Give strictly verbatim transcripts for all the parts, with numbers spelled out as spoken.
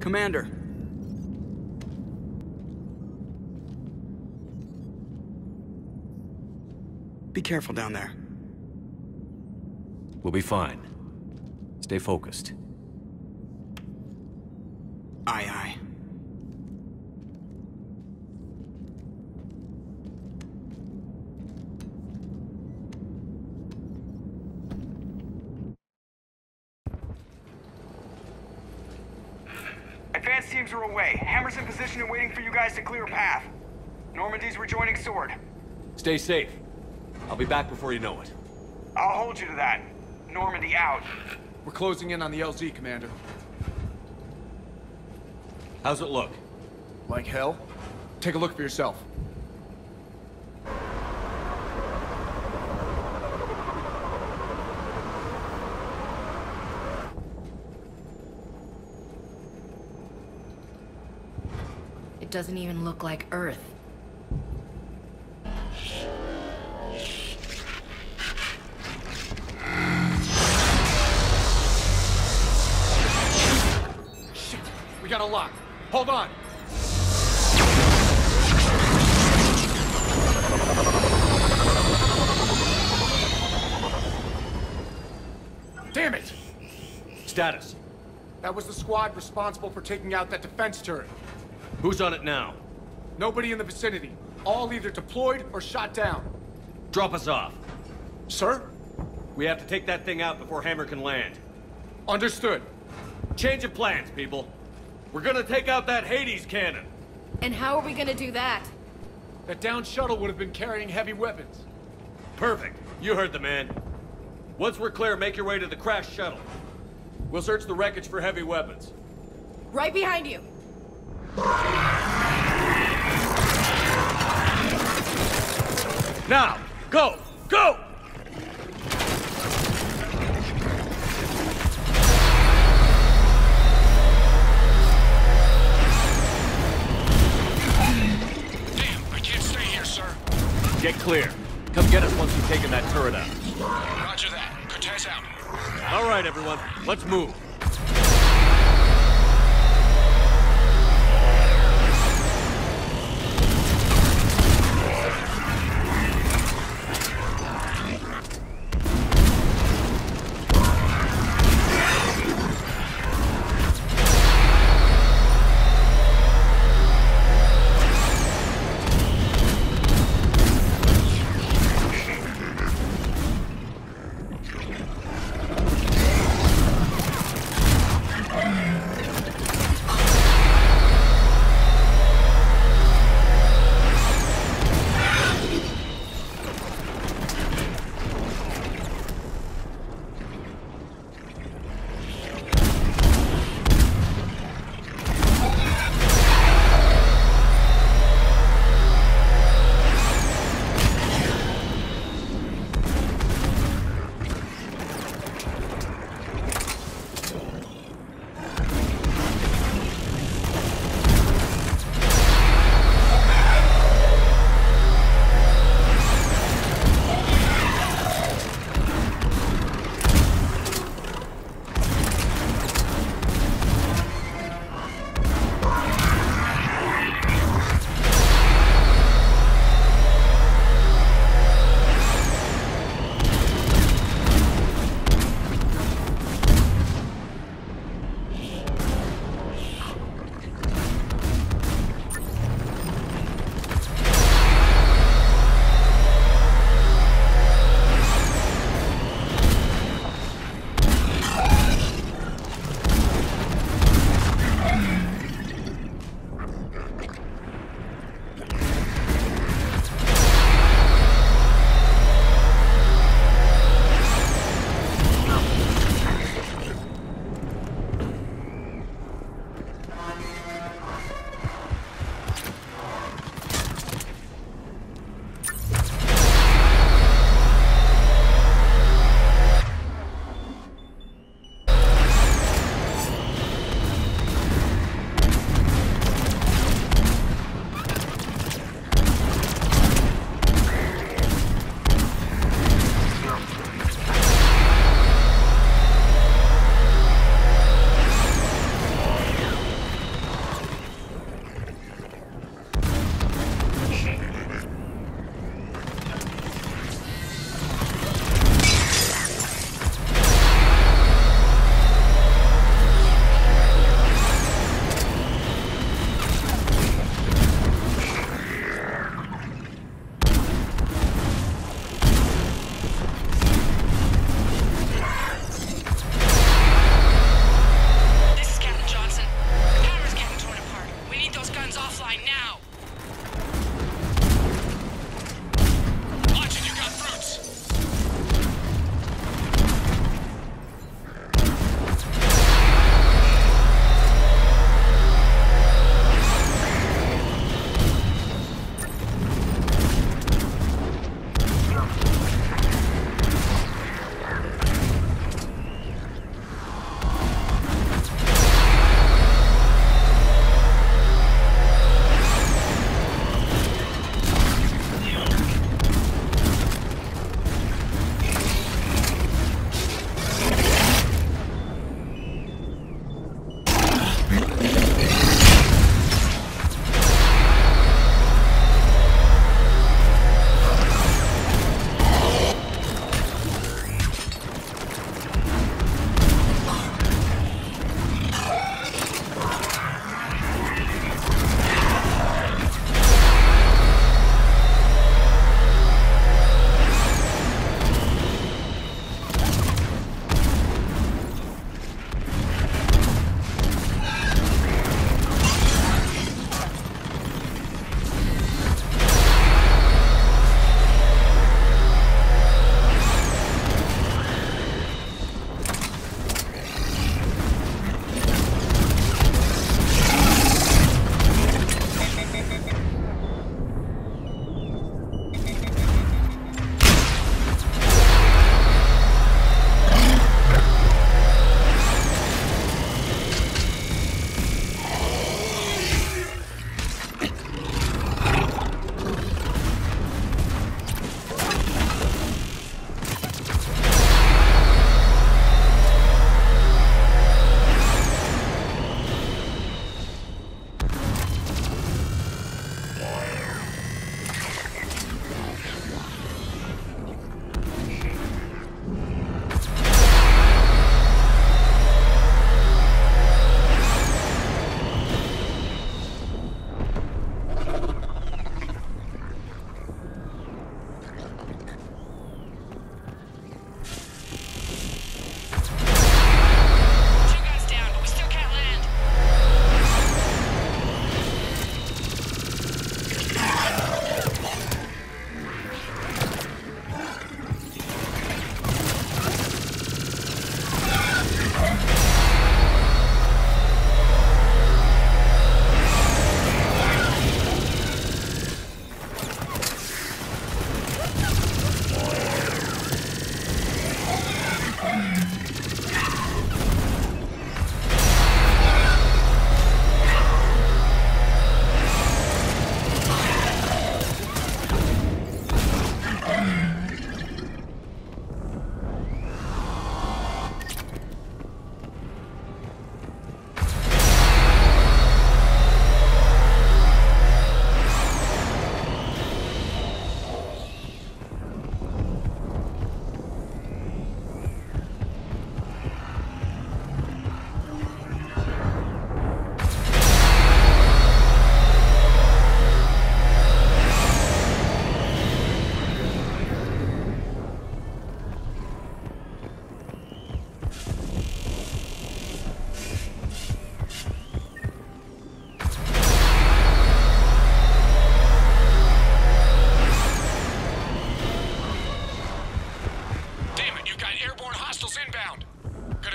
Commander. Be careful down there. We'll be fine. Stay focused. Aye, aye. Advanced teams are away. Hammer's in position and waiting for you guys to clear a path. Normandy's rejoining Sword. Stay safe. I'll be back before you know it. I'll hold you to that. Normandy out. We're closing in on the L Z, Commander. How's it look? Like hell? Take a look for yourself. It doesn't even look like Earth. Shit! We got a lock. Hold on! Damn it! Status. That was the squad responsible for taking out that defense turret. Who's on it now? Nobody in the vicinity. All either deployed or shot down. Drop us off. Sir? We have to take that thing out before Hammer can land. Understood. Change of plans, people. We're gonna take out that Hades cannon. And how are we gonna do that? That downed shuttle would have been carrying heavy weapons. Perfect. You heard the man. Once we're clear, make your way to the crashed shuttle. We'll search the wreckage for heavy weapons. Right behind you! Now, go! Go! Damn, I can't stay here, sir. Get clear. Come get us once you've taken that turret out. Roger that. Cortez out. All right, everyone. Let's move.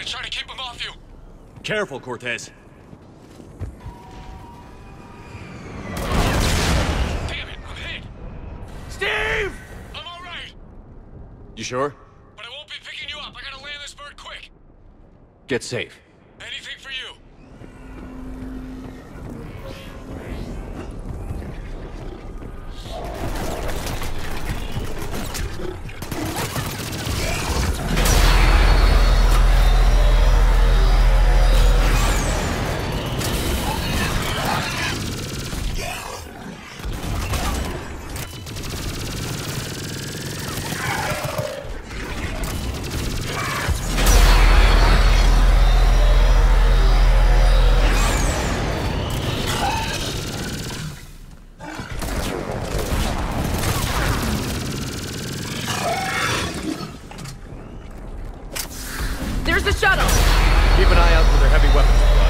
gonna try to keep him off you. Careful, Cortez. Damn it, I'm hit. Steve! I'm all right, You sure? but I won't be picking you up. I gotta land this bird quick. Get safe. Anything for you. There's the shuttle! Keep an eye out for their heavy weapons supplies.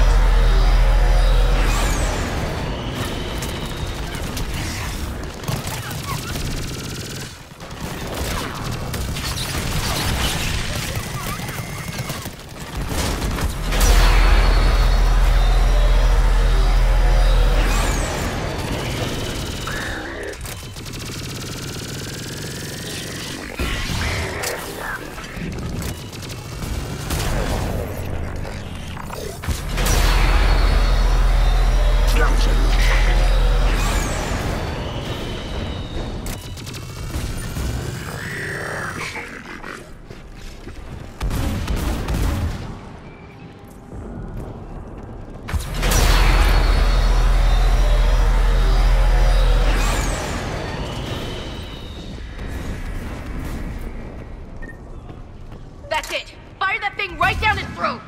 That's it! Fire that thing right down his throat!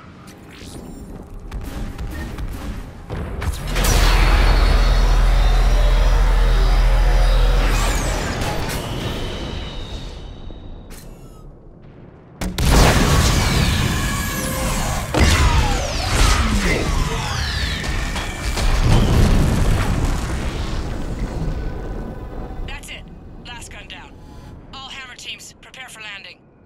That's it. Last gun down. All Hammer teams, prepare for landing.